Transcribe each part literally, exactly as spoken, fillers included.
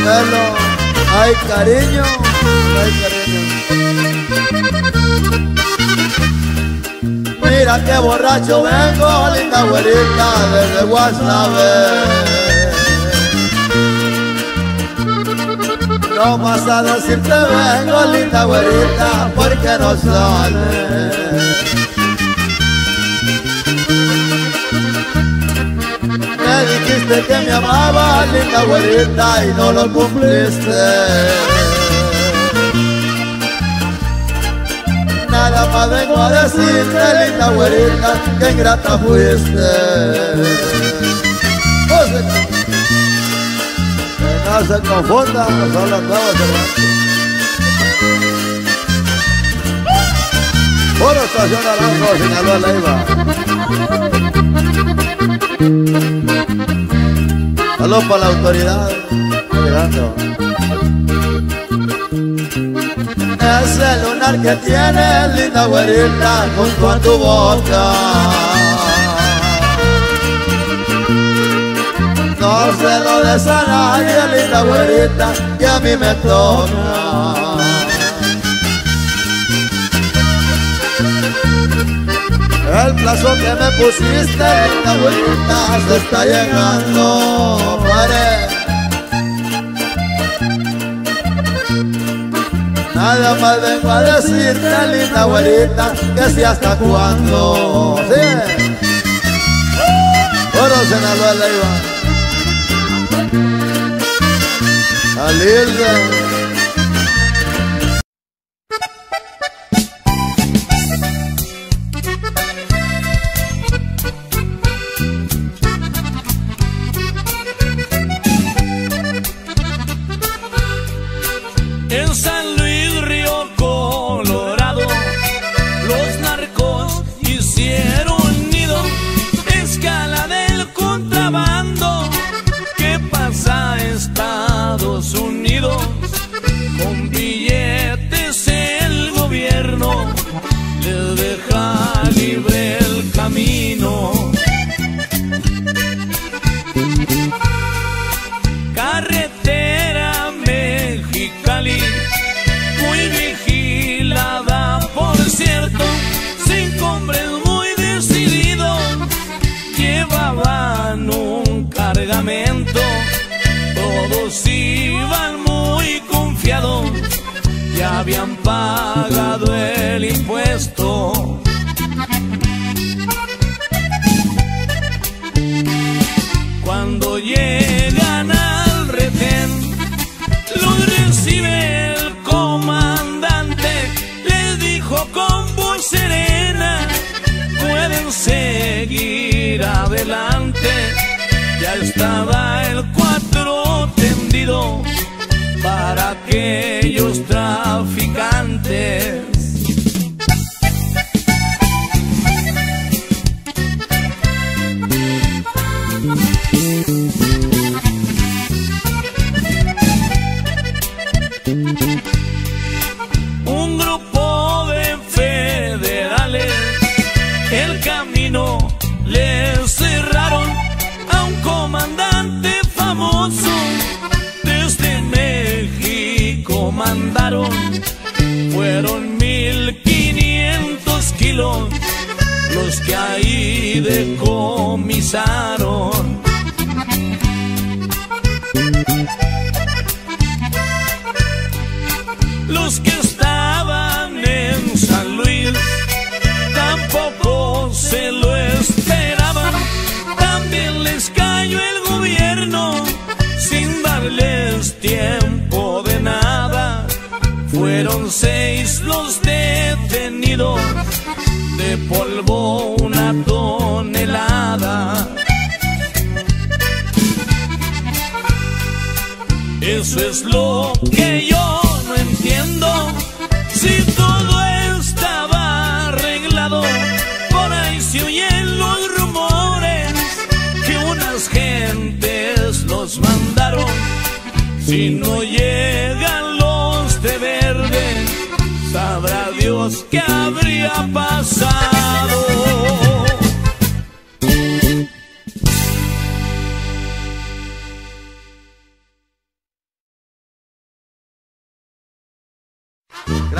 Melo, ay cariño, ay cariño. Mira qué borracho vengo, linda güerita, desde Guasave. No vas a decirte vengo, linda güerita, porque no sale. Me dijiste que me amabas, linda güerita, y no lo cumpliste. Nada más vengo a decirte, linda güerita, que ingrata fuiste. Oh, sí. Que no se confundan, no son las nuevas, hermano. Por Estación Naranjo, Sinaloa, Leiva. Saludos para la autoridad. Llegando. Ese lunar que tienes, linda güerita, junto a tu boca, no se lo des a nadie, linda güerita, que a mí me toca. El plazo que me pusiste, linda güerita, se está llegando, pare. Nada más vengo a decirte, linda güerita, que si hasta cuándo. Sí. Oro Sinaloa, Leiva. Salirse. En San Luis, Río Colorado, los narcos hicieron nido, escala del contrabando que pasa a Estados Unidos. Con billetes el gobierno les deja libre el camino. Carretera Mexicali, muy vigilada por cierto, cinco hombres muy decididos llevaban un cargamento. Todos iban muy confiados, ya habían pagado el impuesto. Cuando llegan al retén, los recibe el comandante, les dijo con voz serena, pueden seguir adelante. Ya estaba el cuatro tendido para aquellos traficantes. Un grupo de federales el camino les cerraron a un comandante famoso. Desde México mandaron, fueron mil quinientos kilos los que ahí decomisaron. Los que estaban en San Luis tampoco se lo esperaban, también les cayó el gobierno sin darles tiempo de nada. Fueron seis los detenidos, de polvo una tonelada. Eso es lo que yo no entiendo, si todo estaba arreglado. Por ahí se oyen los rumores que unas gentes los mandaron. Si no llegan los de verde, sabrá Dios qué habría pasado.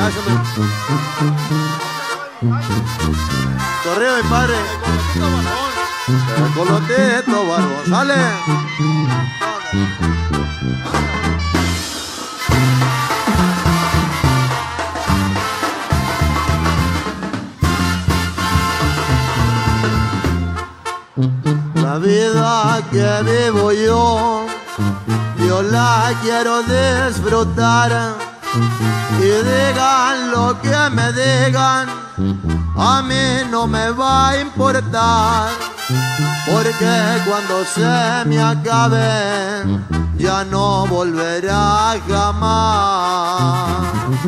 Gracias, hombre. Torreo, mi padre. El colotito, barbón. Sale. La vida que vivo yo, yo la quiero disfrutar. Y digan lo que me digan, a mí no me va a importar. Porque cuando se me acabe, ya no volverá jamás.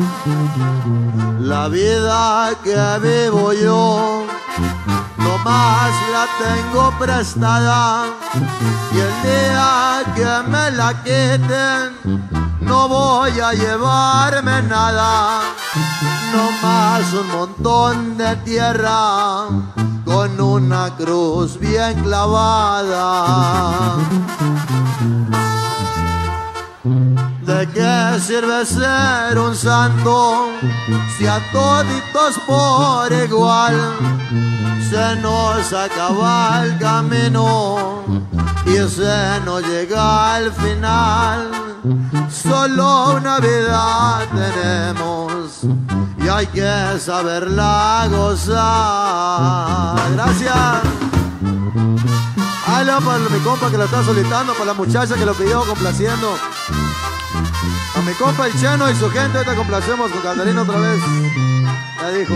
La vida que vivo yo, nomás la tengo prestada, y el día que me la quiten no voy a llevarme nada, nomás un montón de tierra con una cruz bien clavada. ¿De qué sirve ser un santo si a toditos por igual se nos acaba el camino y se nos llega al final? Solo una vida tenemos y hay que saberla gozar. Gracias. Ahí le va para mi compa que la está solicitando, para la muchacha que lo pidió, complaciendo. A mi compa el Cheno y su gente, ahorita complacemos con Catalina otra vez. Ya dijo.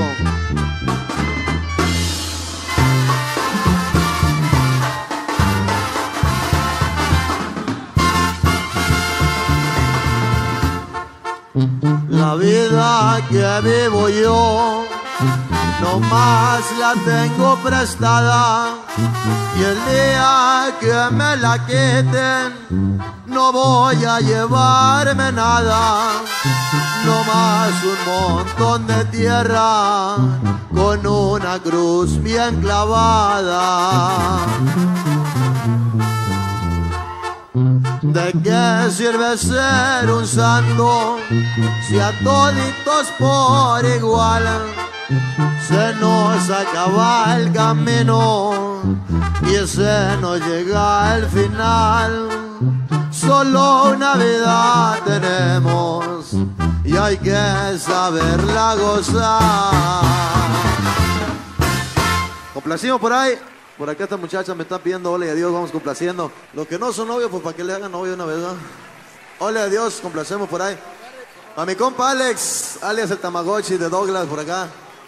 La vida que vivo yo, nomás la tengo prestada, y el día que me la quiten no voy a llevarme nada, nomás un montón de tierra con una cruz bien clavada. ¿De qué sirve ser un santo si a toditos por igual se nos acaba el camino y se nos llega al final? Solo una vida tenemos y hay que saberla gozar. Complacimos por ahí. Por acá esta muchacha me está pidiendo hola y adiós, vamos complaciendo. Los que no son novios, pues para que le hagan novio una vez, ¿no? Hola y adiós, complacemos por ahí. A mi compa Alex, alias el Tamagotchi de Douglas, por acá.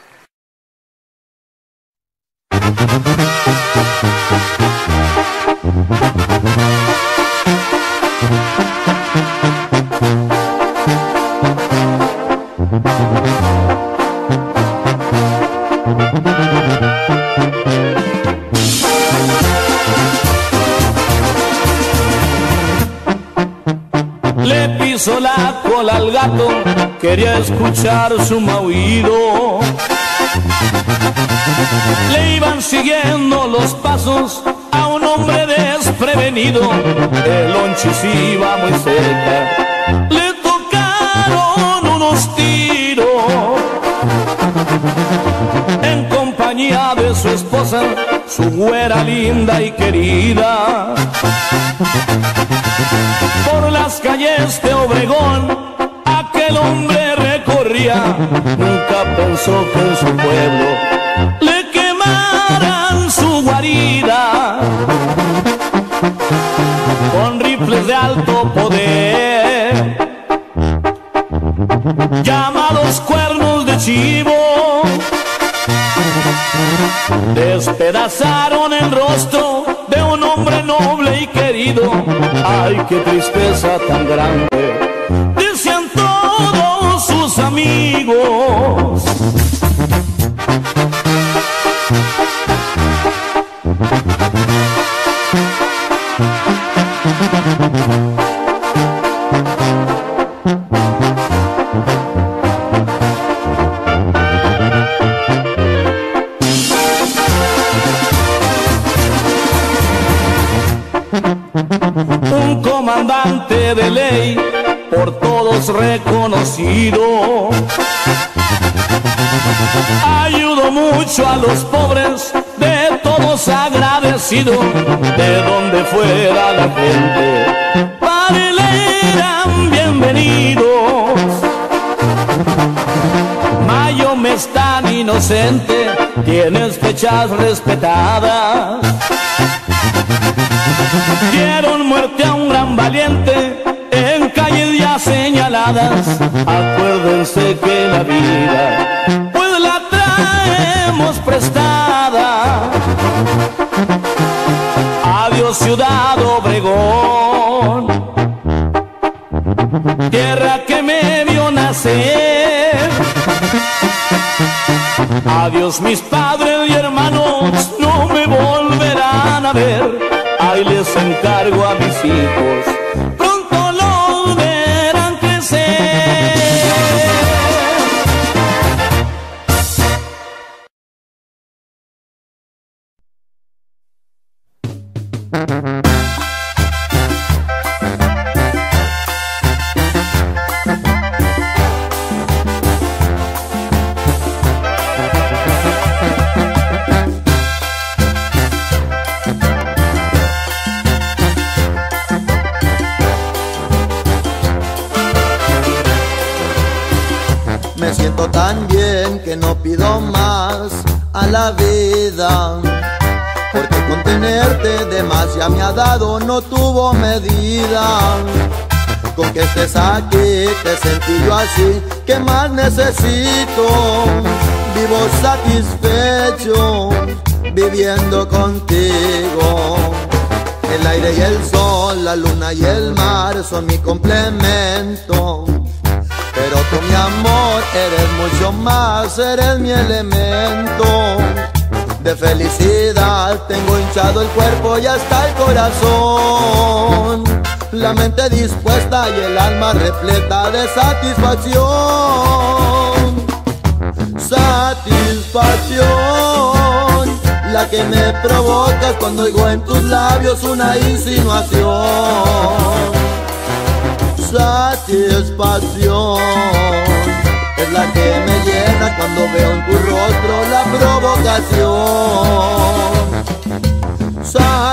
Le piso la cola al gato, quería escuchar su maullido. Le iban siguiendo los pasos a un hombre desprevenido. El lonchis iba muy cerca, le tocaron unos tiros. En compañía de su esposa, su güera linda y querida. Por las calles de Obregón aquel hombre recorría, nunca pensó que en su pueblo le quemaran su guarida. Con rifles de alto poder, llamados cuernos de chivo, despedazaron el rostro de un hombre noble y querido. Ay, qué tristeza tan grande, decían todos sus amigos. Un comandante de ley, por todos reconocido, ayudo mucho a los pobres, de todos agradecido, de donde fuera la gente, para él eran bienvenidos. Mayo mes tan inocente, tienes fechas respetadas. Dieron muerte a un gran valiente en calles ya señaladas. Acuérdense que la vida pues la traemos prestada. Adiós Ciudad Obregón, tierra que me vio nacer. Adiós mis padres y hermanos, no me volverán a ver. Ahí les encargo a mis hijos, pronto los verán crecer. Me siento tan bien que no pido más a la vida, porque con tenerte de más ya me ha dado, no tuvo medida. Con que estés aquí te sentí yo así, ¿qué más necesito? Vivo satisfecho viviendo contigo. El aire y el sol, la luna y el mar son mi complemento, pero tú, mi amor, eres mucho más, eres mi elemento. De felicidad tengo hinchado el cuerpo y hasta el corazón, la mente dispuesta y el alma repleta de satisfacción. Satisfacción, la que me provocas cuando oigo en tus labios una insinuación. Satisfacción es la que me llena cuando veo en tu rostro la provocación.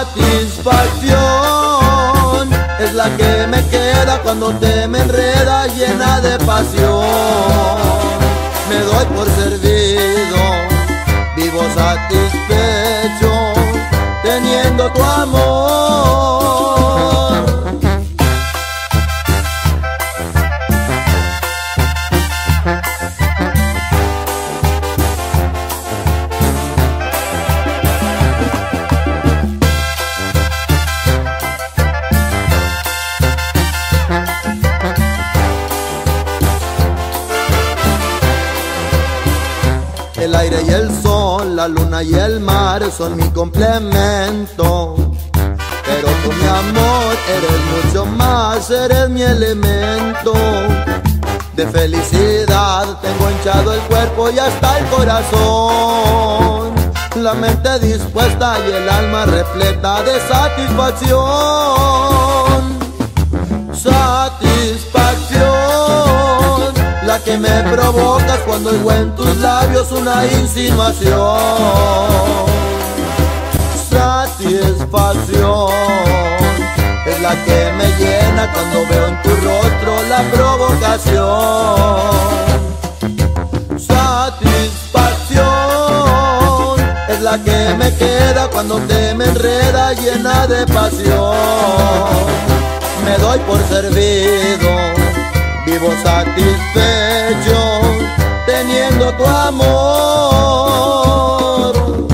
Satisfacción es la que me queda cuando te me enreda llena de pasión. Me doy por servido, vivo satisfecho teniendo tu amor. El aire y el sol, la luna y el mar son mi complemento, pero tú, mi amor, eres mucho más, eres mi elemento. De felicidad tengo hinchado el cuerpo y hasta el corazón, la mente dispuesta y el alma repleta de satisfacción. Satisfacción, la que me provocas cuando oigo en tus labios una insinuación. Satisfacción es la que me llena cuando veo en tu rostro la provocación. Satisfacción es la que me queda cuando te me enreda llena de pasión. Me doy por servido, vivo satisfecho teniendo tu amor.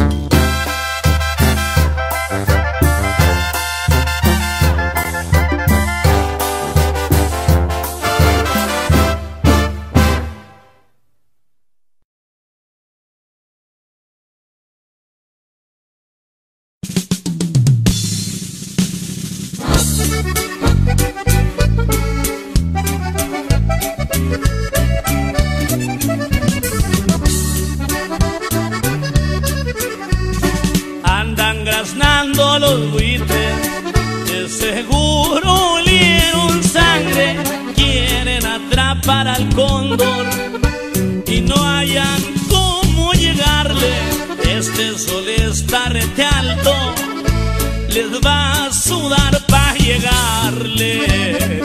Andan graznando los buitres, de seguro olieron sangre, quieren atrapar al cóndor y no hayan cómo darle, este sol está rete alto, les va a sudar para llegarle.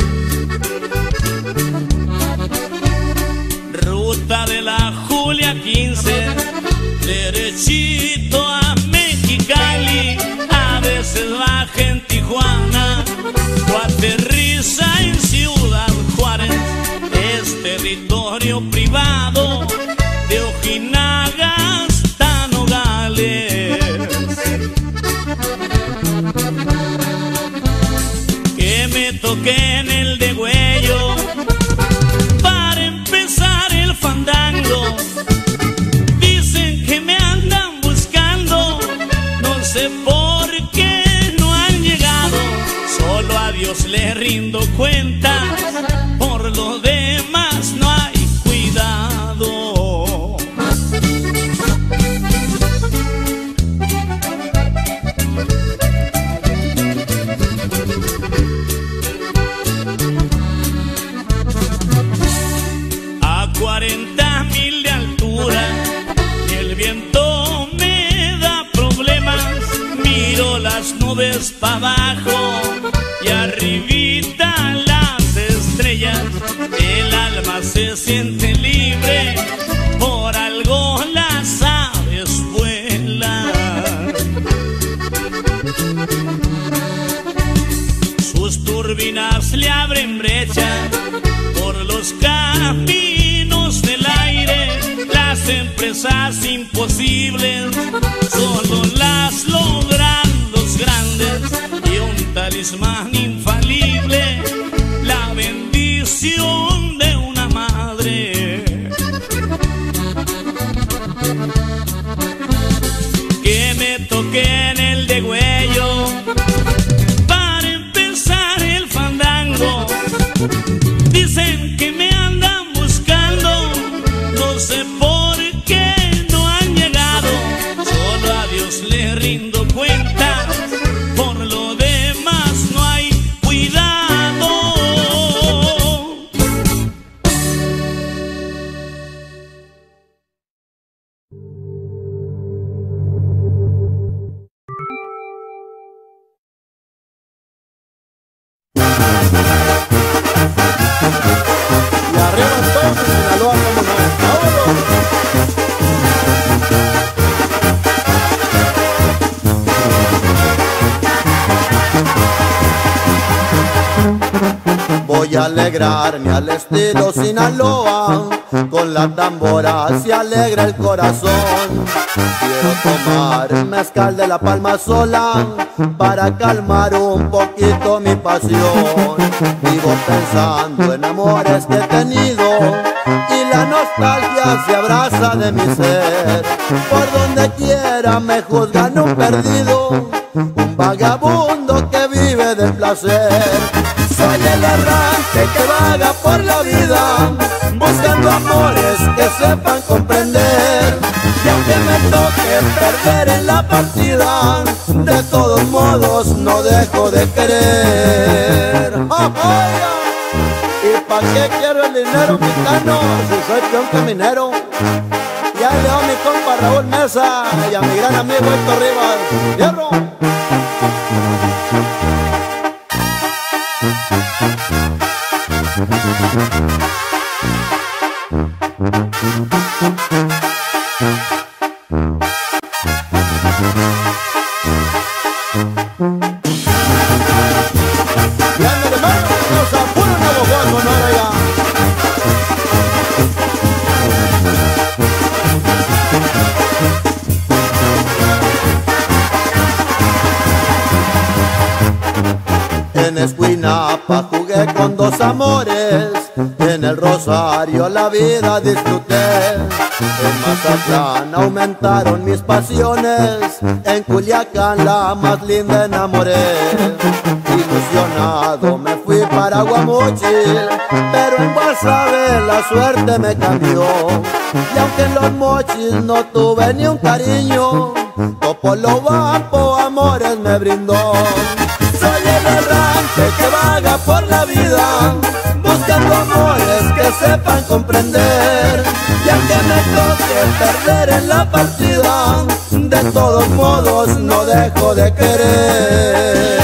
Ruta de la Julia quince, derechito a Mexicali, a veces baja en Tijuana o aterriza en Ciudad Juárez. Es territorio privado de Ojinaga hasta Nogales. Que me toqué en el degüello para empezar el fandango. Dicen que me andan buscando, no sé por qué no han llegado. Solo a Dios le rindo cuentas, por lo demás no hay cuidado. A cuarenta mil de altura y el viento me da problemas. Miro las nubes para abajo y arribita las estrellas. El alma se siente libre, por algo las aves vuelan. Sus turbinas le abren brecha por los caminos del aire. Las empresas imposibles solo las logran los grandes, y un talismán infalible, la bendición de una madre. Que me toqué en el degüello para empezar el fandango. Dicen que me andan buscando, no sé por qué no han llegado. Solo a Dios le rindo cuentas, por lo demás no hay cuidado. Y arriba entonces, Sinaloa, como no. Voy a alegrarme al estilo Sinaloa, con la tambora se alegra el corazón. Quiero tomar mezcal de la palma sola para calmar un poquito mi pasión. Vivo pensando en amores que he tenido y la nostalgia se abraza de mi ser. Por donde quiera me juzgan un perdido, un vagabundo que vive del placer. Soy el errante que vaga por la vida, buscando amores que sepan comprender. Y aunque me toque perder en la partida, de todos modos no dejo de querer. ¡Oh, oh! ¿Y pa' qué quiero el dinero, gitano, si soy peón caminero? Ya le doy a mi compa Raúl Mesa y a mi gran amigo Héctor Rivas. ¡Hierro! En Escuinapa jugué con dos amores, en el Rosario la vida disfruté. En Mazatlán aumentaron mis pasiones, en Culiacán la más linda enamoré. Ilusionado me fui para Guamuchil, pero en Guasave la suerte me cambió. Y aunque en los Mochis no tuve ni un cariño, Topolobampo amores me brindó. Soy el errante que vaga por la vida, buscando amores que sepan comprender. Y aunque me toque perder en la partida, de todos modos no dejo de querer.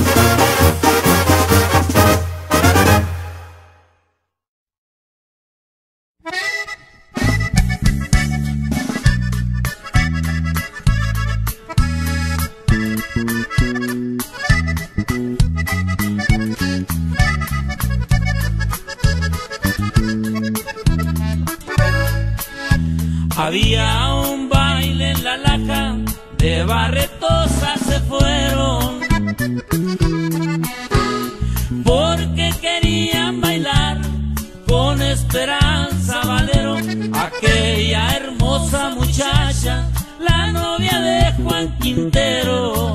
Había un baile en la laja, de Barretosa se fueron, porque querían bailar con Esperanza Valero, aquella hermosa muchacha, la novia de Juan Quintero.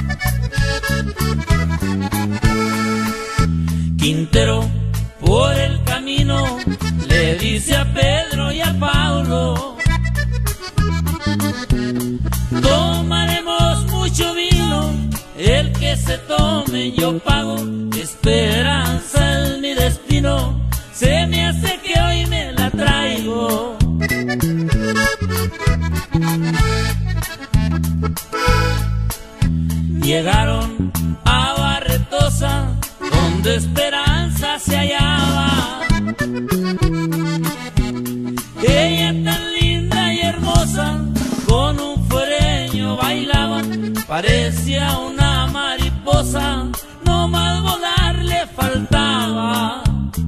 Quintero por el camino le dice a Pedro y a Paulo: tomaremos mucho vino, el que se tome yo pago. Esperanza es mi destino, se me hace que hoy me la traigo. Llegaron a Barretosa, donde Esperanza se hallaba. Ella tan linda y hermosa, con un fuereño bailaba, parecía una mariposa, no más volar le faltaba.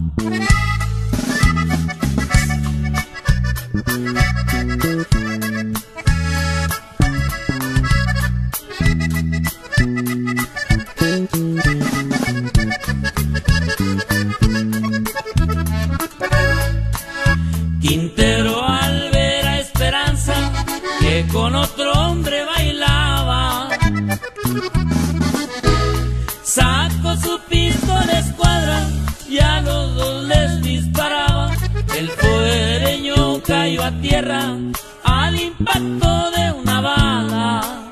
Quintero al ver a Esperanza que con otro hombre bailaba, sacó su pistola escuadra y a los dos les disparaba. El fuereño cayó a tierra al impacto de una bala.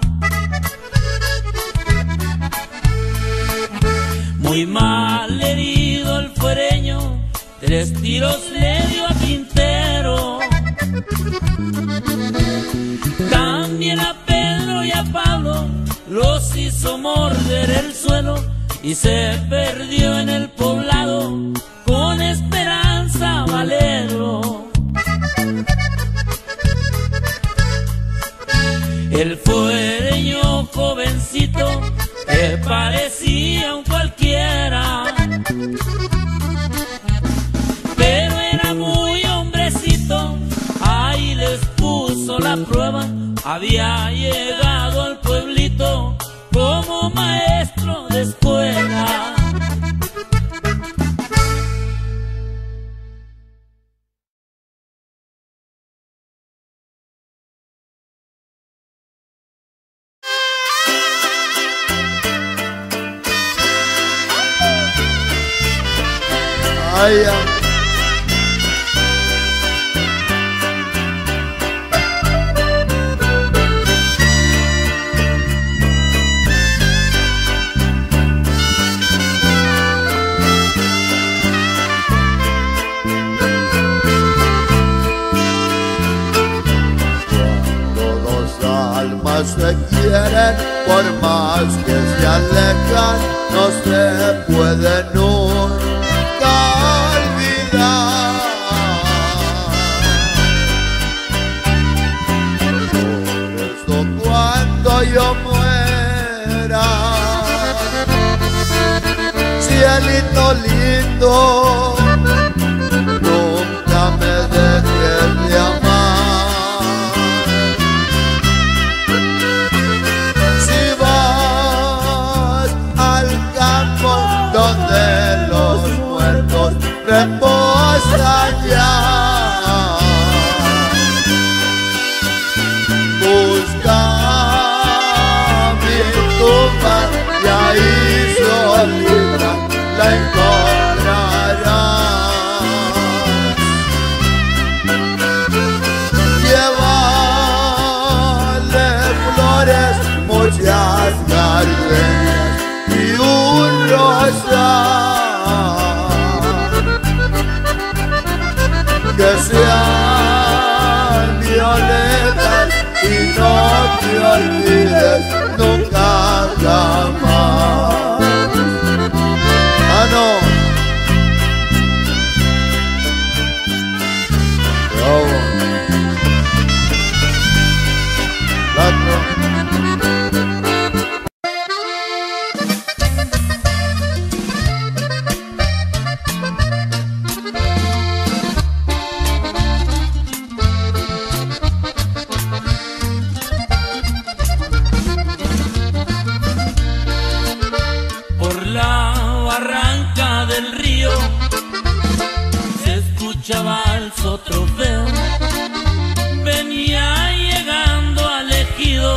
Muy mal herido el fuereño, tres tiros le dio a Quintero. También a Pedro y a Pablo los hizo morder el suelo, y se perdió en el poblado con Esperanza Valero. El fuereño jovencito que parecía un cualquiera, pero era muy hombrecito, ahí les puso la prueba. Había llegado al pueblito como maestro de escuela. Ay, ay. Se quieren, por más que se alejan, no se pueden nunca olvidar. Por eso cuando yo muera, cielito lindo, nunca me dejes de amar. Donde los muertos reposan ya, busca mi tumba y ahí solita la encontrarás. Llévale flores, muchas gardenias y un rosal que sea mi cama. Ah, no. Bravo. Cuatro. El trofeo venía llegando al ejido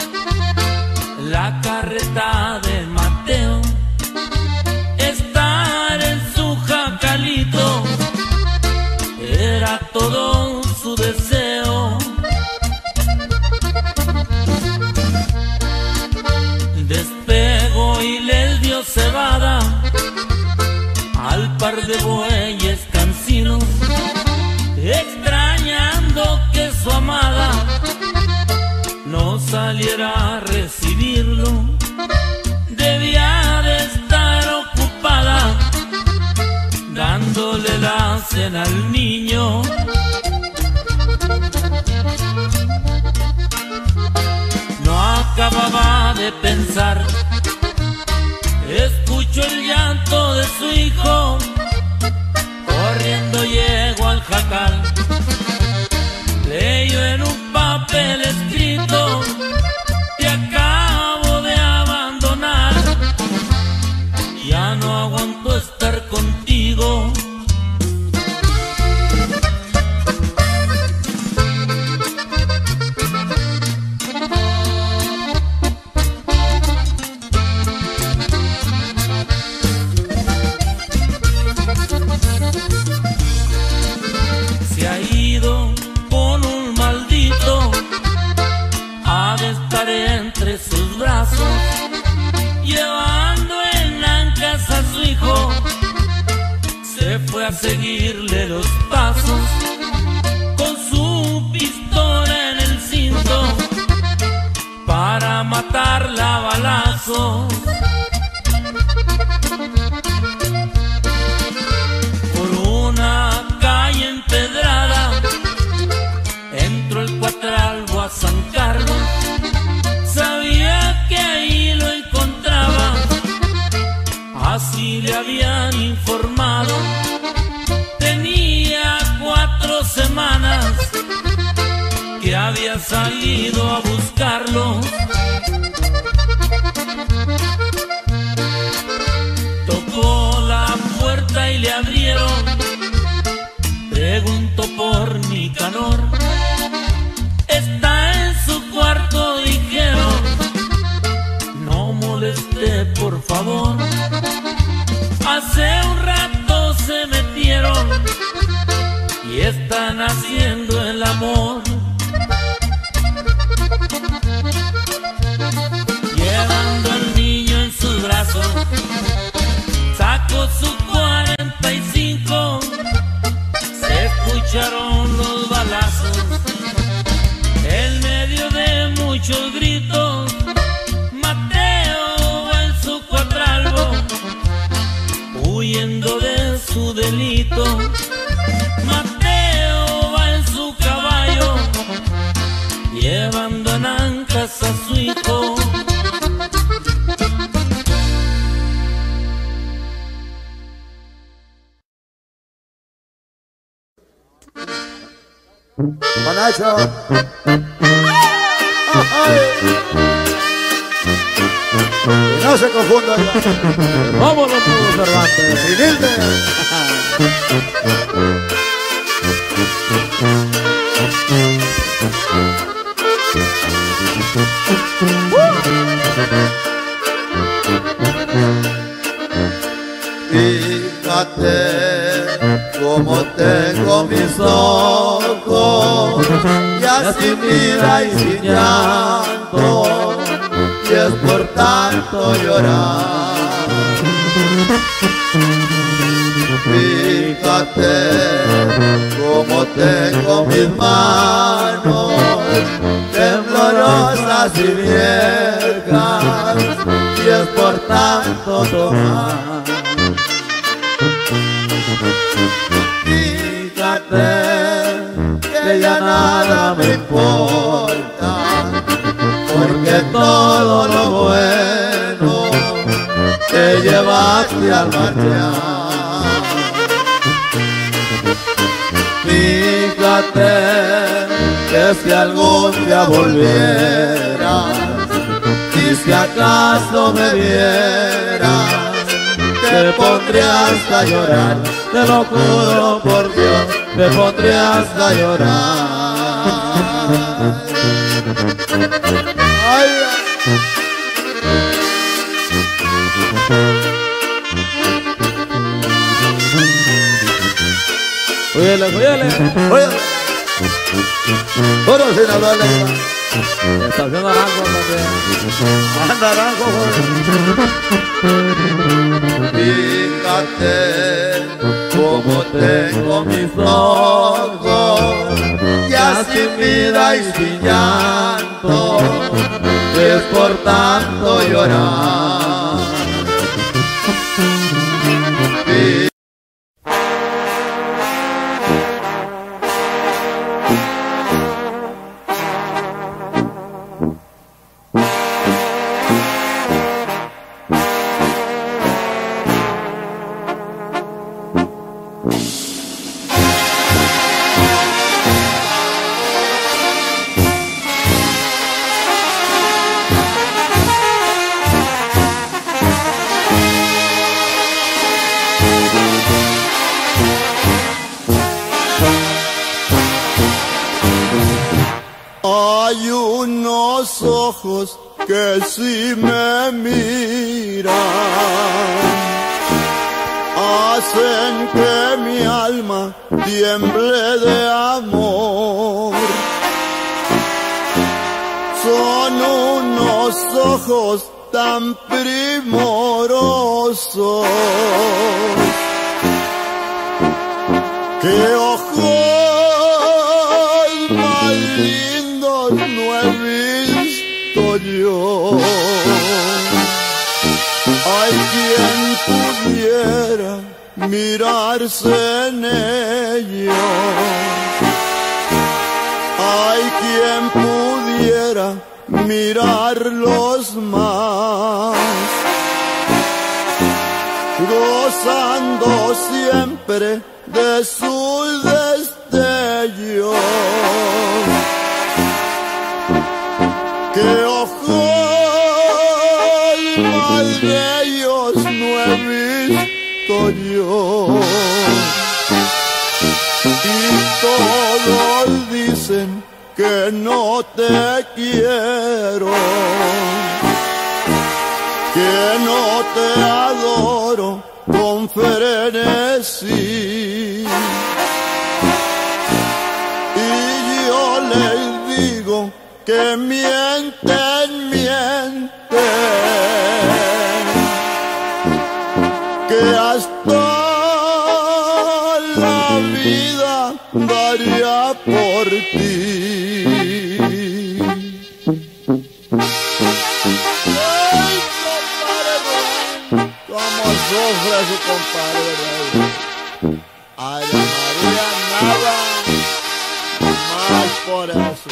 la carreta de Mateo. Estar en su jacalito era todo su deseo. Despegó y les dio cebada al par de bueyes cansinos, extrañando que su amada no saliera a recibirlo. Debía de estar ocupada dándole la cena al niño. No acababa de pensar, escuchó el llanto de su hijo. Corriendo llegó al jacal, leyó en un papel escrito: te acabo de abandonar, ya no aguanto estar contigo. Llevando en ancas a su hijo, se fue a seguirle los pasos con su pistola en el cinto para matarla a balazos. Por una calle empedrada entró el cuatralbo a San Carlos. Sabía que ahí lo encontraba, así le habían informado. Tenía cuatro semanas que había salido a buscarlo. Tocó la puerta y le abrieron. Preguntó por Nicanor. Está en su cuarto, dijeron. No moleste, por favor. Hace un rato se metieron y están haciendo el amor. Llevando al niño en sus brazos, sacó su cuarenta y cinco. Se escucharon los balazos en medio de muchos gritos. Mateo va en su cuatralbo, huyendo de su delito. Mateo va en su caballo, llevando en ancas a su hijo. Manacho. Y no se confundan. Vámonos, Cervantes. Humilde. Fíjate cómo tengo mis ojos, ya sin vida y sin llanto, y es por tanto llorar. Fíjate cómo tengo mis manos temblorosas y viejas, y es por tanto tomar. Fíjate que ya nada me importa, porque todo lo bueno te llevaste al marchar. Fíjate que si algún día volvieras y si acaso me vieras, te pondrías a llorar, te lo juro por Dios, te pondrías a llorar. Ay. Óyele, óyele, óyele. Puro Sinaloa, lengua. Estación Naranjo también. Más naranjo, joven. Fíjate cómo tengo mis ojos, ya sin vida y sin llanto, y es por tanto llorar. Fíjate. Hay unos ojos que si me miran hacen que mi alma tiemble de amor. Son unos ojos tan primorosos. ¡Qué ojos más lindos no he visto yo! Hay quien pudiera mirarse en ellos. Hay quien pudiera mirarlos más, gozando siempre de sus destellos. ¡Qué ojos más bellos no he visto yo! Y todos dicen que no te quiero, que no te adoro con frenesí. Y yo les digo que mienten, mienten, que hasta la vida daría por ti. Ay, compadre, cómo sufre su compadre. Ay, la María, nada más por eso.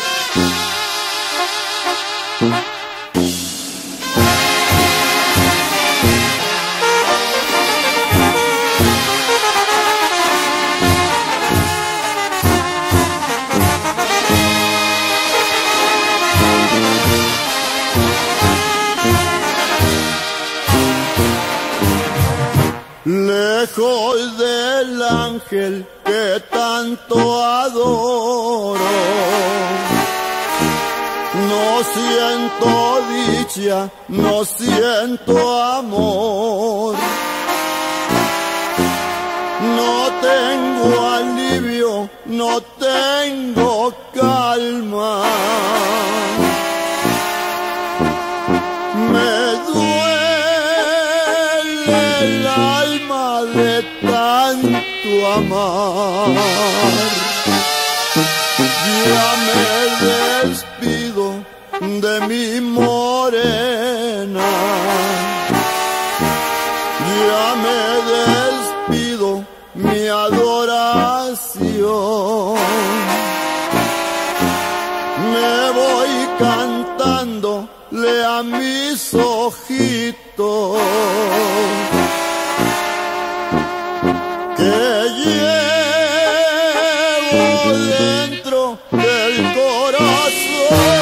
Lejos del ángel que tanto adoro, no siento dicha, no siento amor. No tengo alivio, no tengo calma. Me duele el alma de tanto amar. Ya me despido, de mi morena. Ya me despido, mi adoración. Me voy cantándole a mis ojitos que llevo dentro del corazón.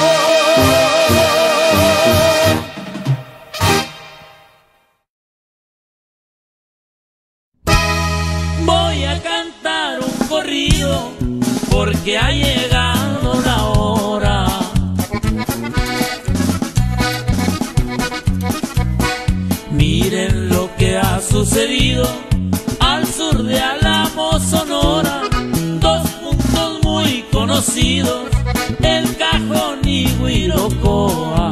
Voy a cantar un corrido porque ha llegado la hora. Miren lo que ha sucedido al sur de Álamo, Sonora. Dos puntos muy conocidos, El Cajón y Huirocoa.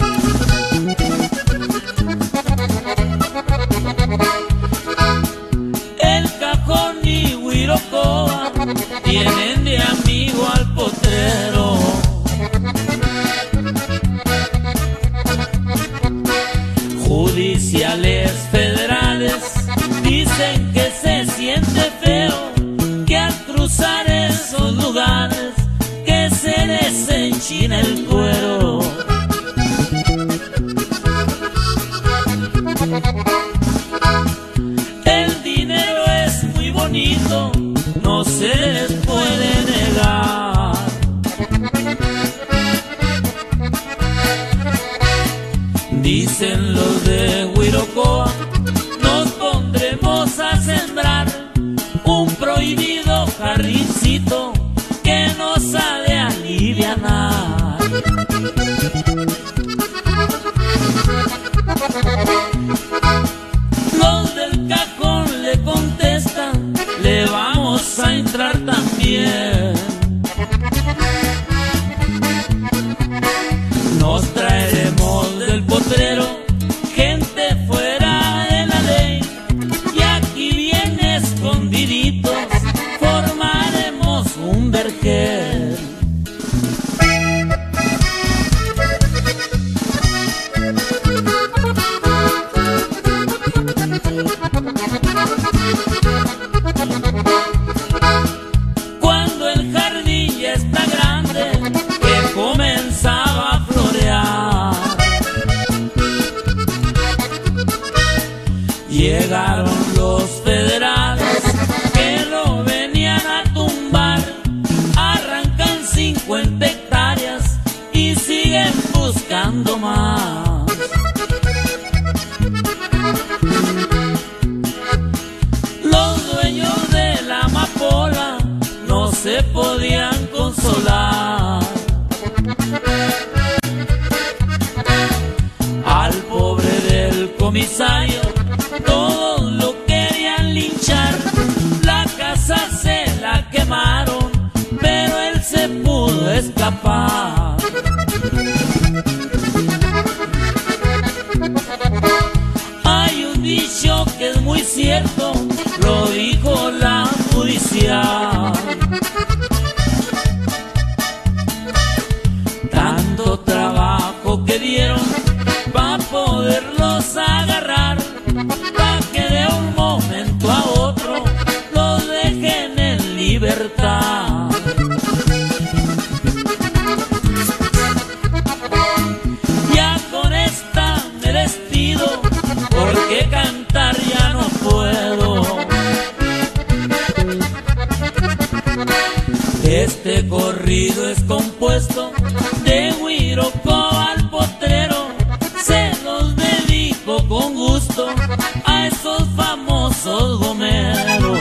El Cajón y Huirocoa tienen de amigo al potrero. Judiciales federales dicen que se siente feo que al cruzar esos lugares que se les enchina el cuero. El dinero es muy bonito, no se les puede negar. Dicen los de Huirocoa, nos pondremos a sembrar un prohibido jardincito que nos ha de alivianar. Los del Cajón le contestan, le vamos a entrar también. Nos traeremos del potrero gente fuera de la ley y aquí bien escondiditos formaremos un vergel. Cuando el jardín ya está grande, que comenzaba a florear, llegaron los federales que lo venían a tumbar. Arrancan cincuenta hectáreas y siguen buscando más. Los dueños de la amapola no se podían consolar. Al pobre del comisario todos lo querían linchar. La casa se la quemaron, pero él se pudo escapar. Hay un dicho que es muy cierto, lo dijo la judicial. Tanto trabajo que dieron para poderlos agarrar, para que de un momento a otro los dejen en libertad. Ya con esta me despido porque cantar ya no puedo. Este corrido es compuesto de Huirocoa al potrero. Se los dedico con gusto a esos famosos gomeros.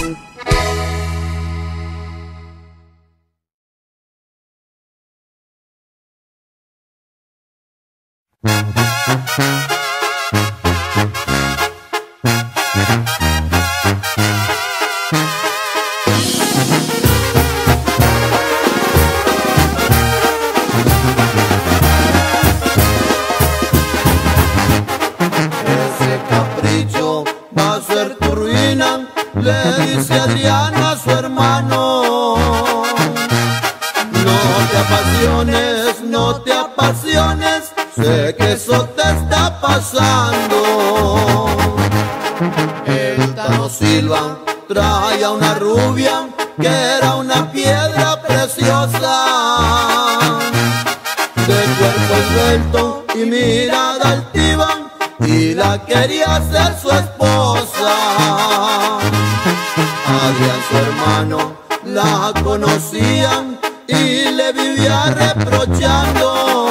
Le dice Adriana a su hermano: no te apasiones, no te apasiones, sé que eso te está pasando. El Tano Silva traía una rubia que era una piedra preciosa, de cuerpo esbelto y mirada altiva, y la quería ser su esposa. Adrián, su hermano, la conocía y le vivía reprochando.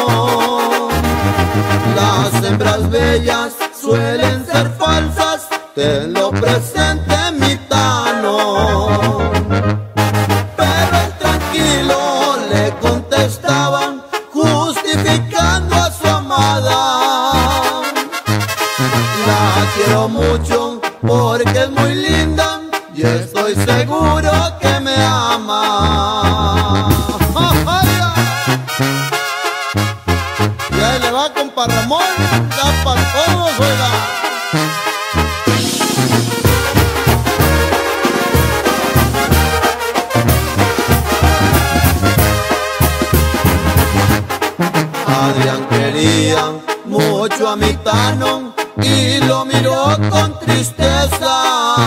Las hembras bellas suelen ser falsas, tenlo presente, mi Tano. Pero el tranquilo le contestaban, justificando a su amada. La quiero mucho porque es muy linda y estoy seguro que me ama. Y ahí le va, compa Ramón, ya para todos, oiga. Adrián quería mucho a mi Tano y lo miró con tristeza.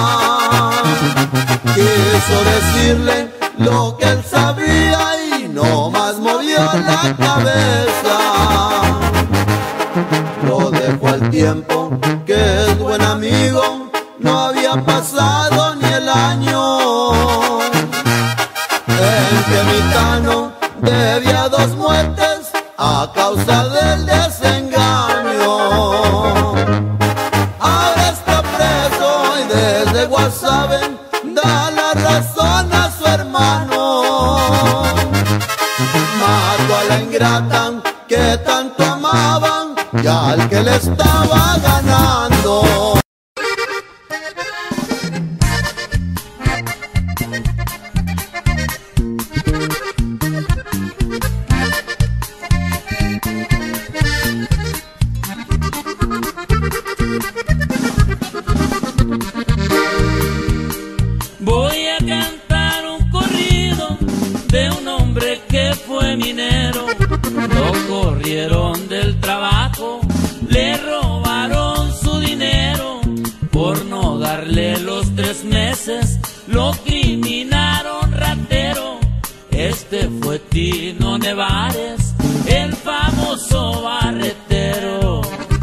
Quiso decirle lo que él sabía y no más movió la cabeza. Lo dejó al tiempo, que es buen amigo, no había pasado ni el año en que mi Tano debía dos muertes a causa del desengaño. Ahora está preso y desde Guasave da la razón a su hermano. Mató a la ingrata que tanto amaban y al que le estaba ganando. Voy a cantar un corrido de un hombre que fue minero. Lo corrieron del trabajo, le robaron su dinero. Por no darle los tres meses, lo criminaron ratero. Este fue Tino Nevares, el famoso barretero.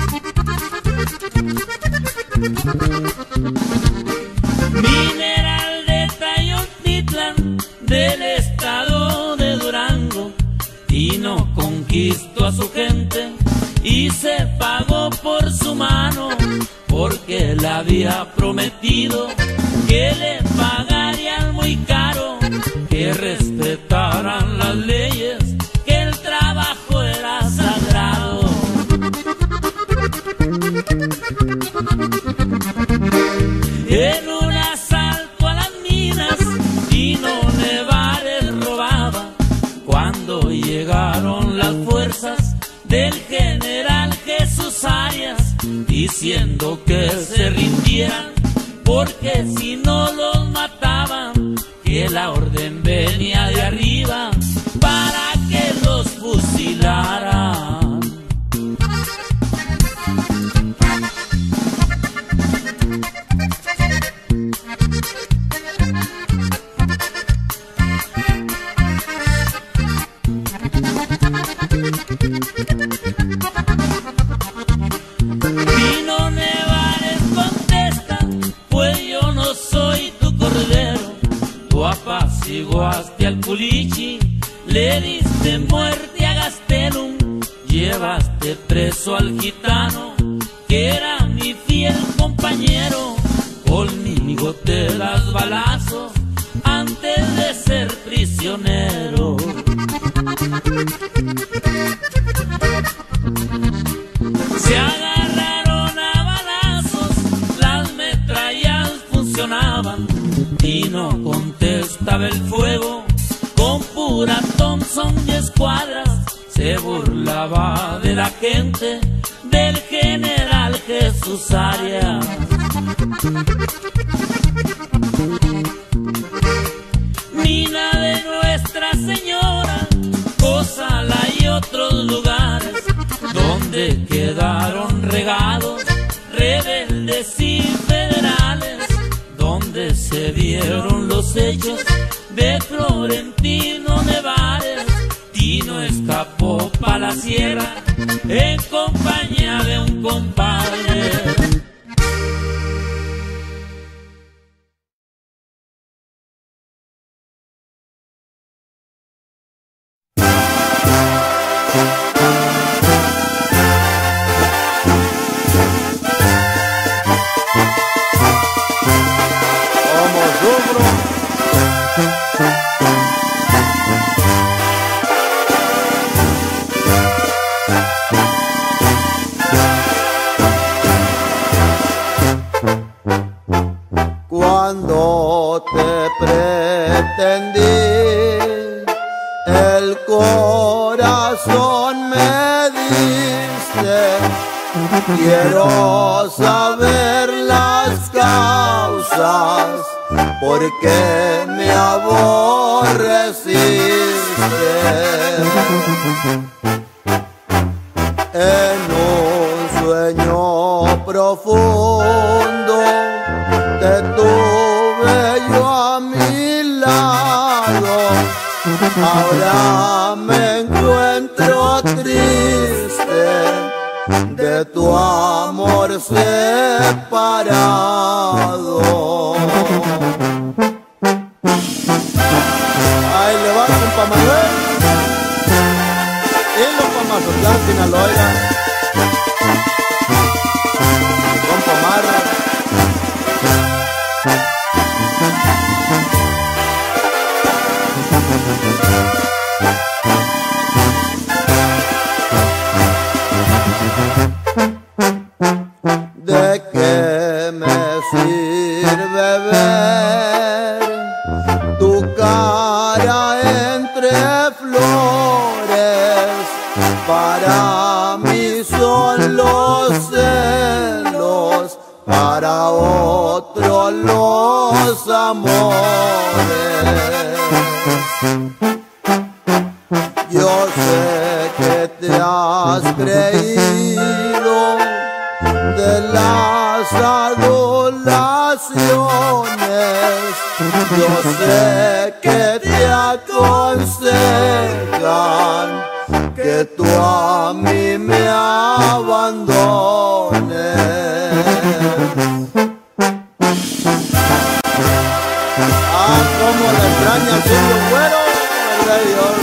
Mineral de Tayoltitlán, del estado de Durango. Tino conquistó a su gente y se pagó por su mano, porque le había prometido que le pagarían muy caro, que respetaran las leyes, que el trabajo era sagrado. En un asalto a las minas, Tino Nevares robaba. Cuando llegaron las fuerzas del general Jesús Arias, diciendo que se rindieran, porque si no los mataban, que la orden venía de arriba para que los fusilaran. Tino Nevares contesta, pues yo no soy tu cordero. Tú apaciguaste al culichi, le diste muerte a Gastelum, llevaste preso al gitano, que era mi fiel compañero. Conmigo te das balazos antes de ser prisionero. Se agarraron a balazos, las metrallas funcionaban. Tino contestaba el fuego con pura Thompson y escuadras. Se burlaba de la gente, del general Jesús Arias. Mina de Nuestra Señora, Cozala y otros lugares donde donde quedaron regados rebeldes y federales, donde se vieron los hechos de Florentino Nevares. Tino escapó pa' la sierra en compañía de un compadre. Cuando te pretendí, el corazón me diste. Quiero saber las causas por qué me aborreciste. En un sueño profundo te tuve yo a mi lado. Ahora me encuentro triste de tu amor separado. Ahí le va, compa Manuel, y los Pamazotlán, Sinaloa, compa Marra. ¿De qué me sirve ver tu cara entre flores? Para mí son los celos, para otro los amores. Yo sé que te has creído de las adulaciones. Yo sé que te aconsejan que tú a mí me abandones. Ah, cómo la extraña el suyo güero, verdad Dios.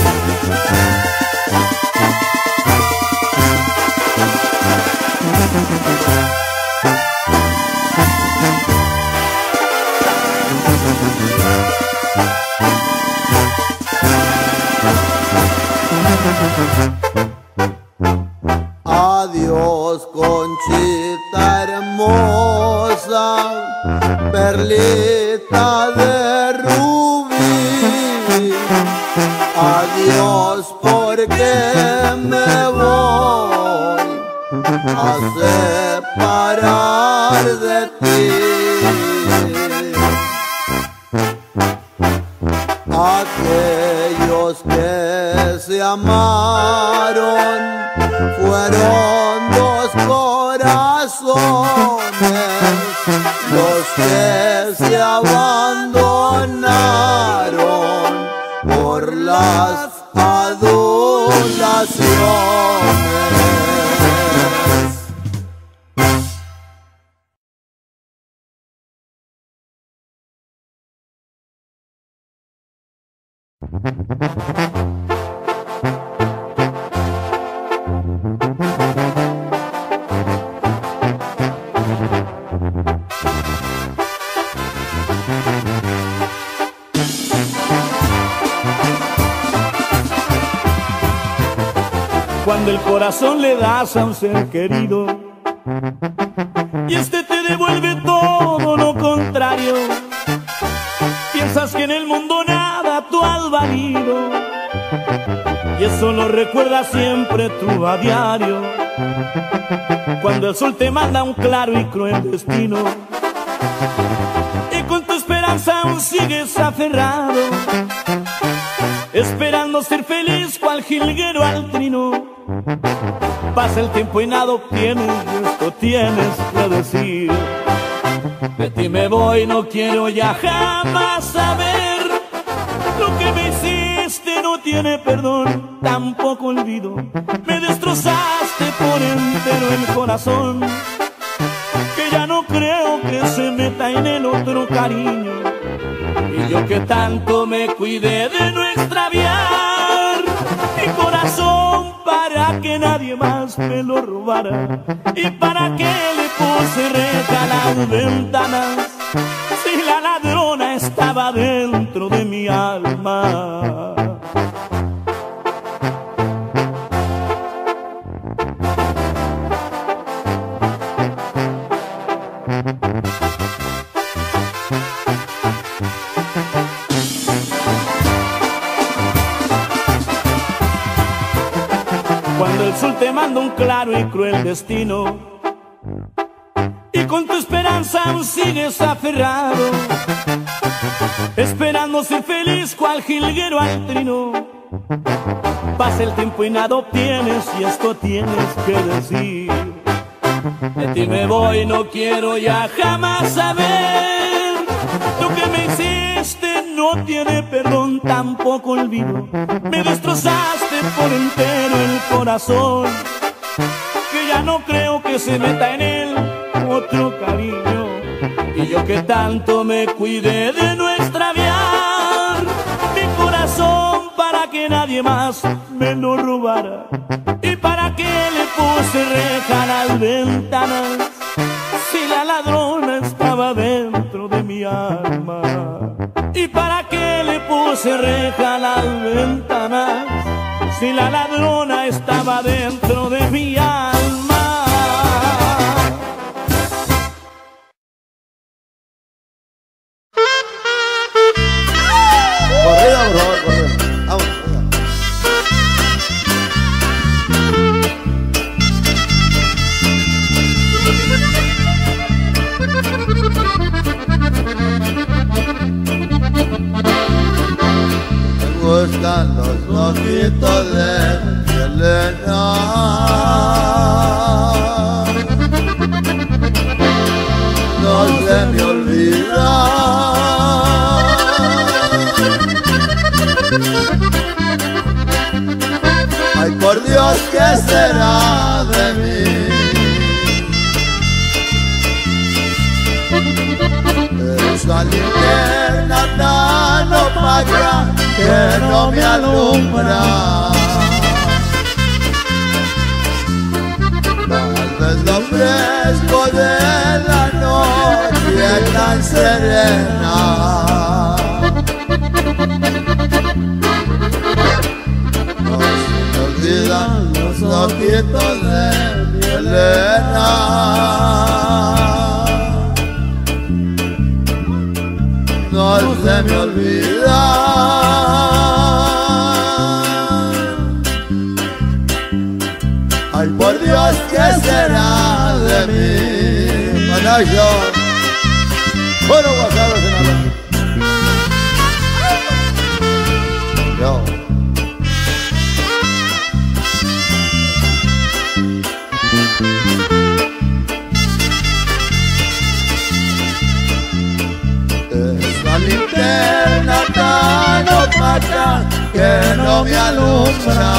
Adiós, Conchita hermosa, perlita de rubí. Adiós, porque me voy a separar de ti. Aquellos que se amaron fueron dos corazones, los que se abandonaron por las adulaciones. Cuando el corazón le das a un ser querido y este te devuelve todo lo contrario, piensas que en el mundo nada tú has valido, y eso lo recuerda siempre tú a diario. Cuando el sol te manda un claro y cruel destino y con tu esperanza aún sigues aferrado, esperando ser feliz cual jilguero al trino. Pasa el tiempo y nada obtienes, y esto tienes que decir. De ti me voy, no quiero ya jamás saber. Lo que me hiciste no tiene perdón, tampoco olvido. Me destrozaste por entero el corazón, que ya no creo que se meta en el otro cariño. Y yo que tanto me cuidé de no extraviar mi corazón para que nadie más me lo robara, y para que le puse reja a las ventanas si la ladrona estaba dentro de mi alma. Cuando el sol te manda un claro y cruel destino, y con tu esperanza aún sigues aferrado, esperando ser feliz cual jilguero al trino. Pasa el tiempo y nada obtienes, y esto tienes que decir. De ti me voy, no quiero ya jamás saber. Lo que me hiciste no tiene perdón, tampoco olvido. Me destrozaste por entero el corazón, que ya no creo que se meta en él otro cariño. Y yo que tanto me cuidé de no extraviar mi corazón para que nadie más me lo robara, y para que le puse reja a las ventanas si la ladrona estaba dentro de mi alma. Y para que le puse reja a las ventanas si la ladrona estaba dentro de mi alma. Corrida, por favor, corrida. Vamos, me gustan los ojitos de Elena, no se me olvida. Ay, por Dios, ¿qué será de mí? Esa linterna tan opaca que no me alumbra. Tal vez lo fresco de la noche tan serena no se me olvidan los ojitos de mi Elena. No se me olvida. Ay, por Dios, ¿qué será de mí? Panayo. Bueno, guasados en la noche. Yo. Esa linterna tan opaca que no me alumbra.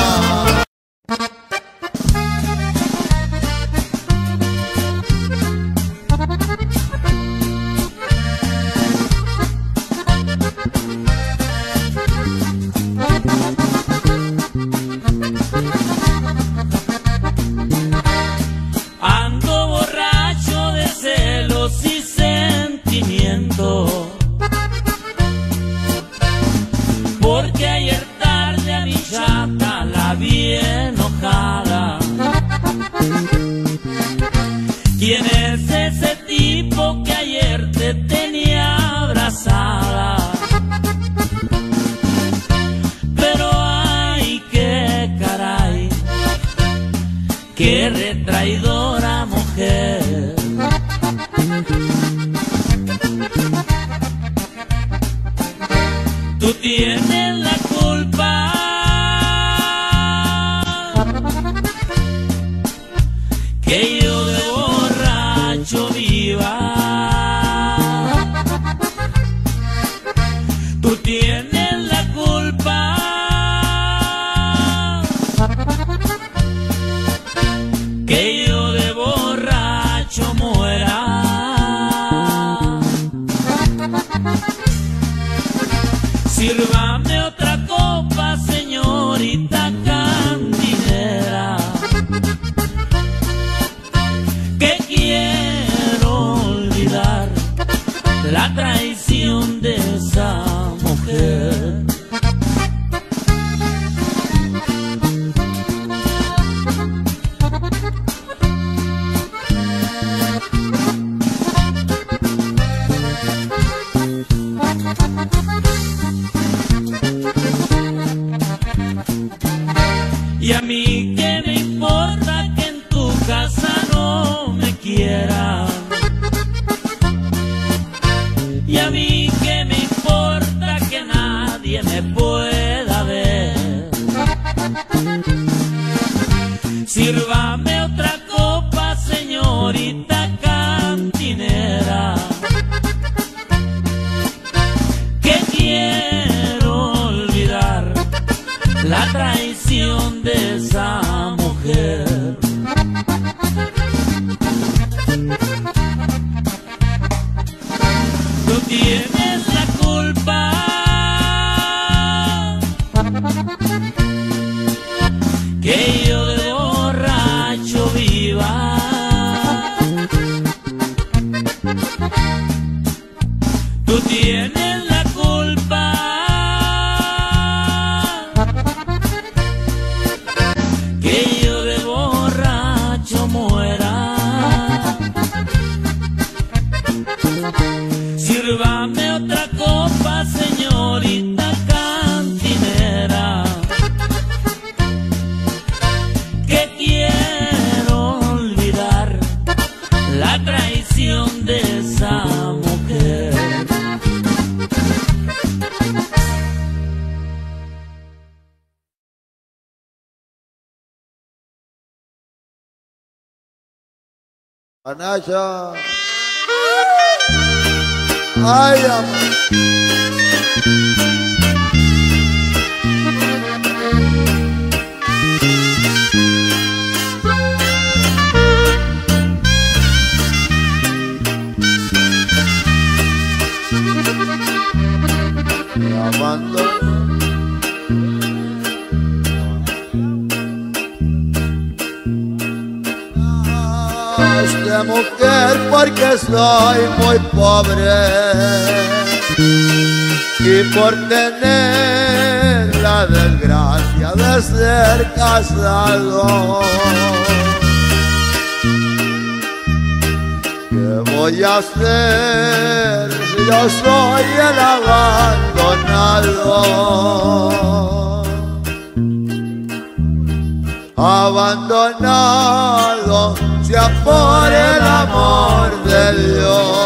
Ando borracho de celos y sentimiento, porque ayer tarde a mi chata la vi enojada. ¿Quién es ese tipo que ayer te tenía abrazada? Pero ay, qué caray, qué retraidora mujer. Tú tienes la culpa que yo de borracho viva. Tú tienes la culpa que yo de borracho muera. Sírvame otra copa, señorita cantinera, que quiero olvidar la traición de esa mujer. Y a mí qué me importa que en tu casa no me quieran. Y a mí qué me importa que nadie me pueda ver. Sírvame otra copa, señorita cantinera, que quiero olvidar la traición de esa mujer. Tú tienes la culpa que yo de borracho viva. Tú tienes la culpa que yo de borracho muera. Sírvame otra copa, señorita cantinera, que quiero olvidar la traición de esa mujer. Anaya, ay, amor. Me abandono. De mujer porque soy muy pobre y por tener la desgracia de ser casado. ¿Qué voy a hacer si yo soy el abandonado? Abandonado sea por el amor de Dios.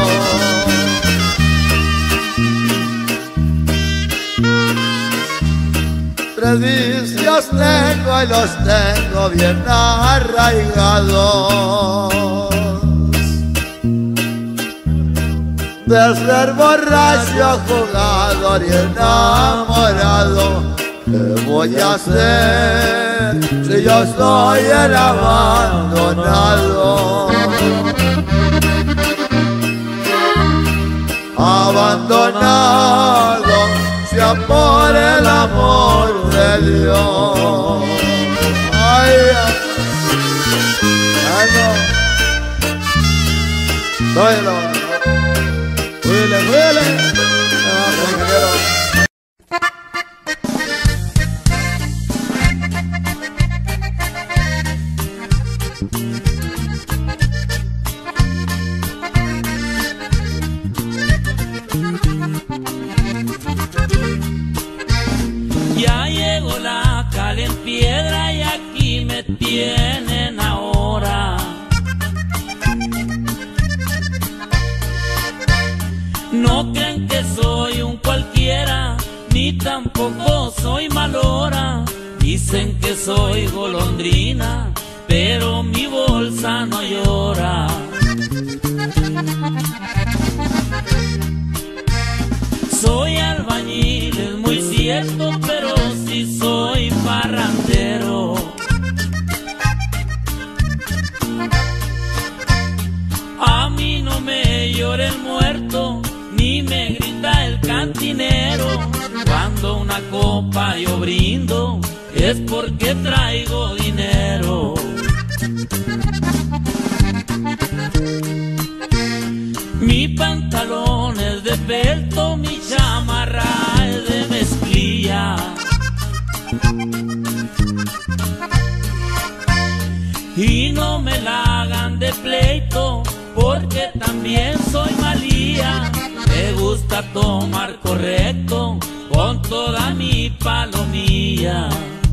Tres vicios tengo y los tengo bien arraigados. De ser borracho, jugador y enamorado. ¿Qué voy a hacer si yo soy el abandonado? Abandonado sea por el amor de Dios. Ay, ay, no. Tóyelo. Huele, huele. Ya llegó la cal en piedra y aquí me tienen ahora. No crean que soy un cualquiera, ni tampoco soy malora. Dicen que soy golondrina, pero mi voz bolsa no llora. Soy albañil, es muy cierto, pero sí soy parrandero. A mí no me llora el muerto, ni me grita el cantinero. Cuando una copa yo brindo, es porque traigo dinero. Mi pantalón es de pelto, mi chamarra es de mezclilla. Y no me la hagan de pleito, porque también soy malía. Me gusta tomar correcto con toda mi palomilla.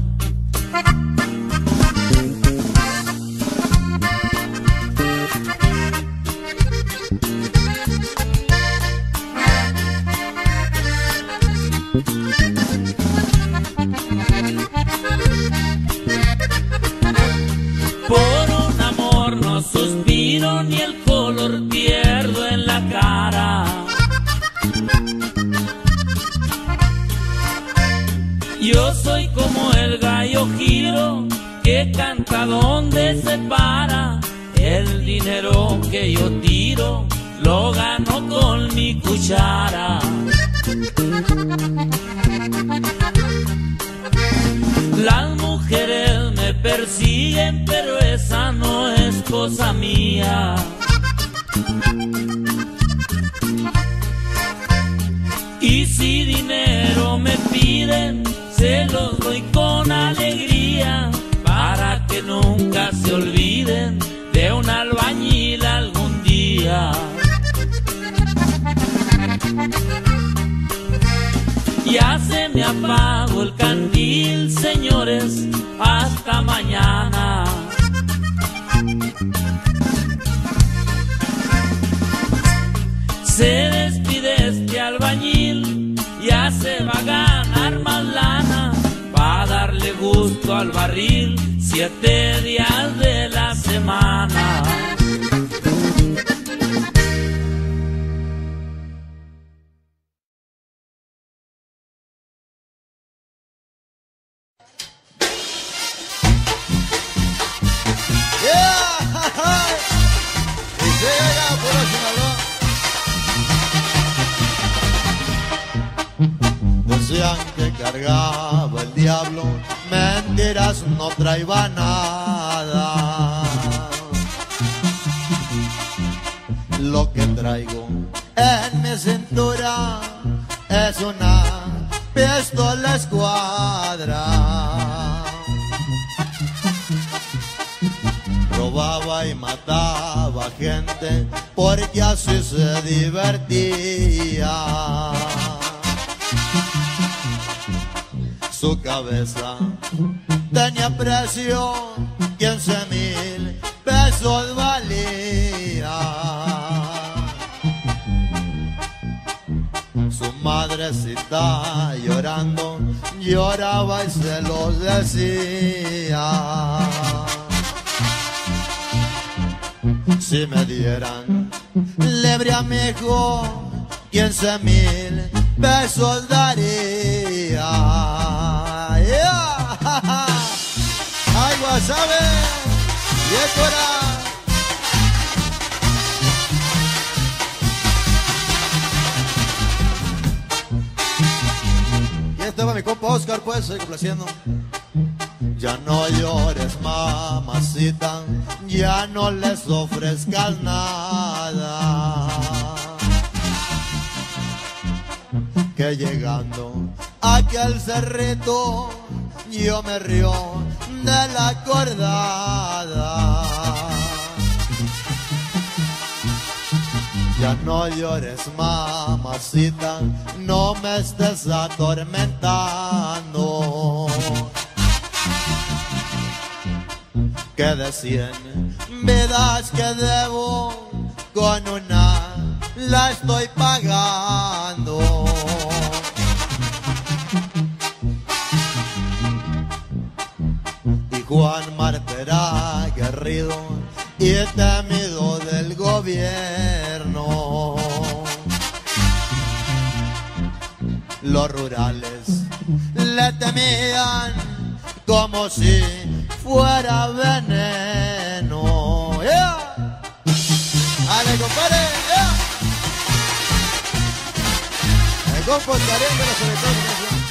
Por un amor no suspiro, ni el color pierdo en la cara. Yo soy como el gallo giro que canta donde se para. El dinero que yo tiro lo gano con mi cuchara. Las mujeres me persiguen, pero esa no es cosa mía. Y si dinero me piden, se los doy con alegría, para que nunca se olviden de un albañil algún día. Ya se me apagó el candil, señores, hasta mañana. Se despide este albañil, ya se va a ganar más lana, va a darle gusto al barril siete días de la semana. Decían que cargaba el diablo, mentiras, no traía nada. Lo que traigo en mi cintura es una pistola escuadra. Robaba y mataba gente porque así se divertía. Su cabeza tenía precio, quince mil pesos valía. Su madrecita llorando, lloraba y se los decía. Si me dieran libre a mi hijo, quince mil pesos daría. Yeah. Ay, Guasave, y Cora. Y este va mi compa Oscar, pues, estoy complaciendo. Ya no llores, mamacita, ya no les ofrezcas nada, que llegando a aquel cerrito yo me río de la acordada. Ya no llores, mamacita, no me estés atormentando, que de cien vidas que debo, con una la estoy pagando. Y Juan Martera aguerrido y temido del gobierno. Los rurales le temían como si fuera veneno. Yeah. ¡Ale, compadre! Yeah. El compo carengue la sobre todo.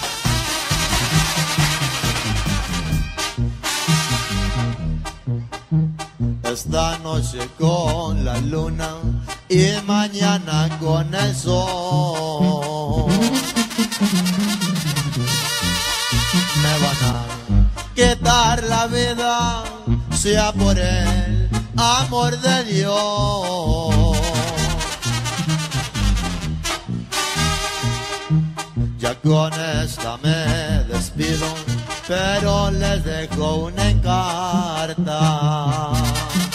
Esta noche con la luna y mañana con el sol me van a quitar la vida, sea por el amor de Dios. Ya con esta me despido, pero les dejo una encarta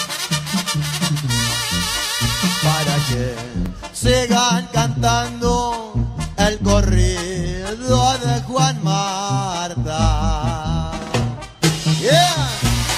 para que sigan cantando el corrido de Juan Marta. Yeah.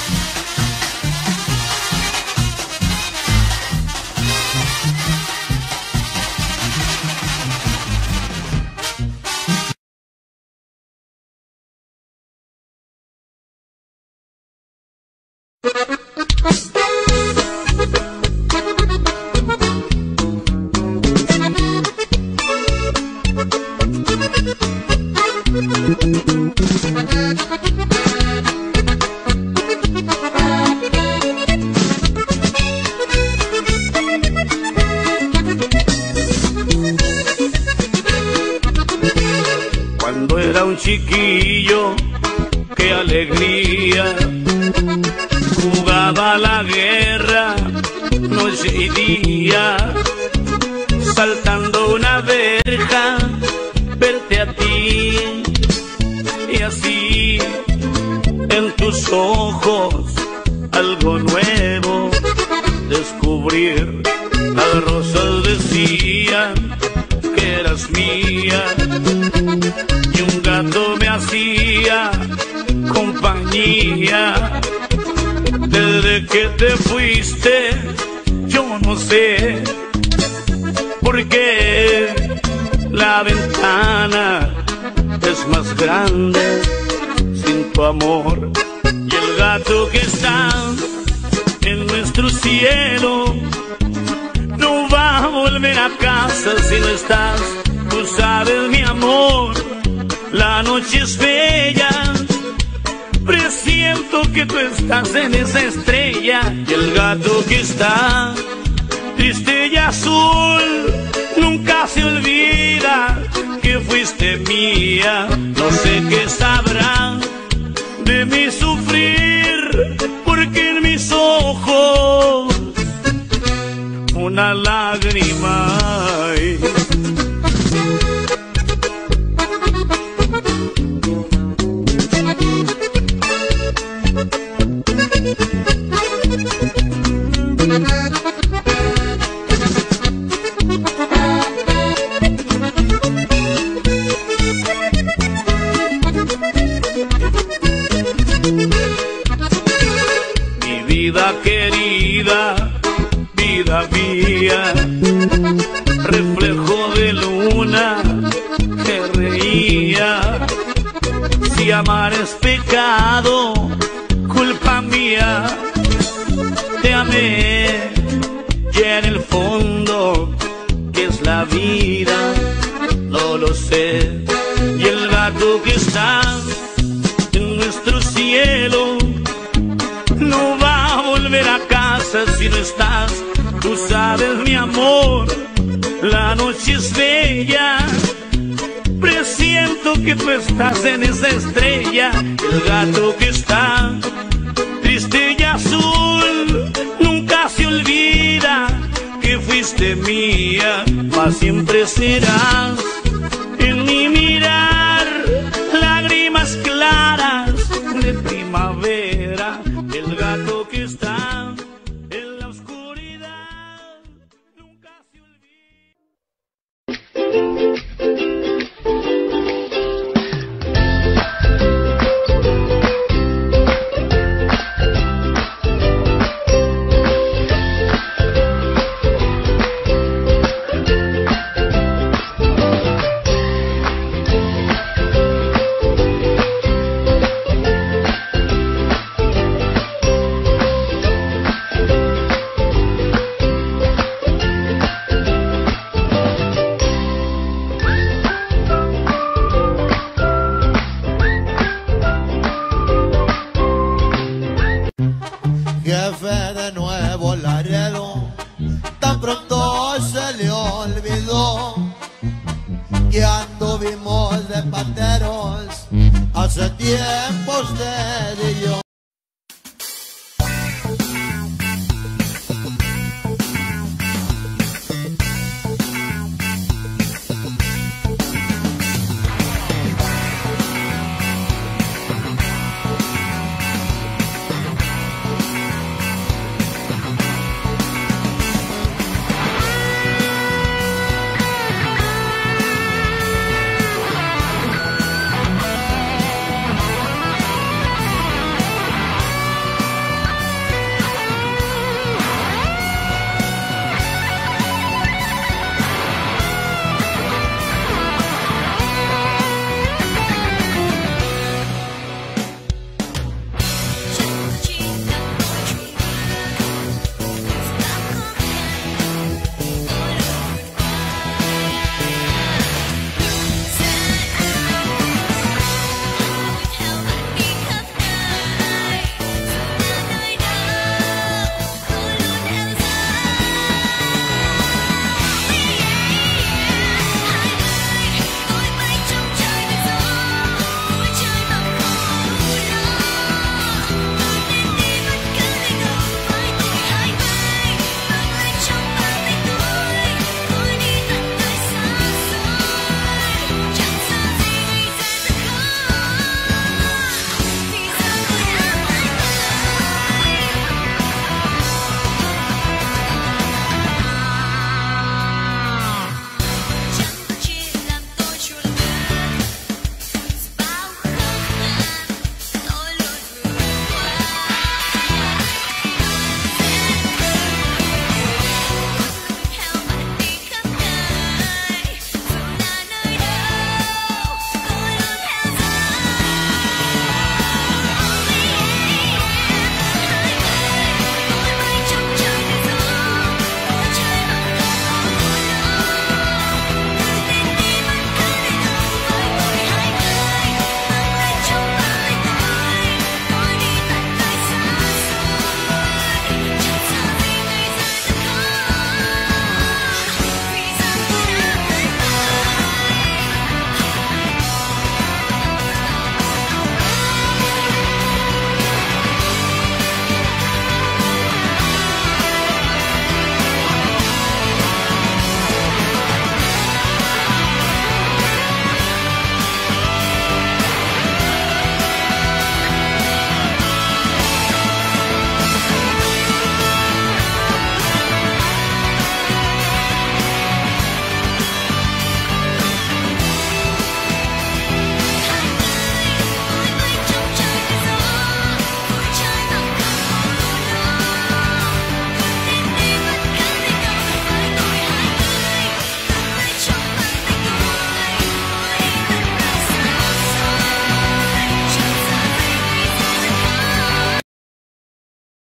Cuando era un chiquillo, qué alegría, jugaba a la guerra noche y día, saltando una verja, verte a ti, y así en tus ojos algo nuevo descubrir. Las rosas decían que eras mía y un gato me hacía compañía. Desde que te fuiste yo no sé por qué la ventana es más grande sin tu amor, y el gato que está en nuestro cielo no va a volver a casa si no estás. Tú sabes, mi amor, la noche es bella, presiento que tú estás en esa estrella, y el gato que está triste y azul nunca se olvida que fuiste mía. No sé qué sabrá de mi sufrir, porque en mis ojos una lágrima hay. Mi vida querida, vida mía, reflejo de luna que reía. Si amar es pecado, culpa mía, te amé, y en el fondo, ¿qué es la vida? No lo sé. Y el gato que está en nuestro cielo no va a volver a casa si no estás. Tú sabes, mi amor, la noche es bella, presiento que tú estás en esa estrella. El gato que está triste y azul nunca se olvida que fuiste mía, mas siempre serás en mi mirar lágrimas claras de primavera. El gato que está en la oscuridad nunca se olvida. hace tiempo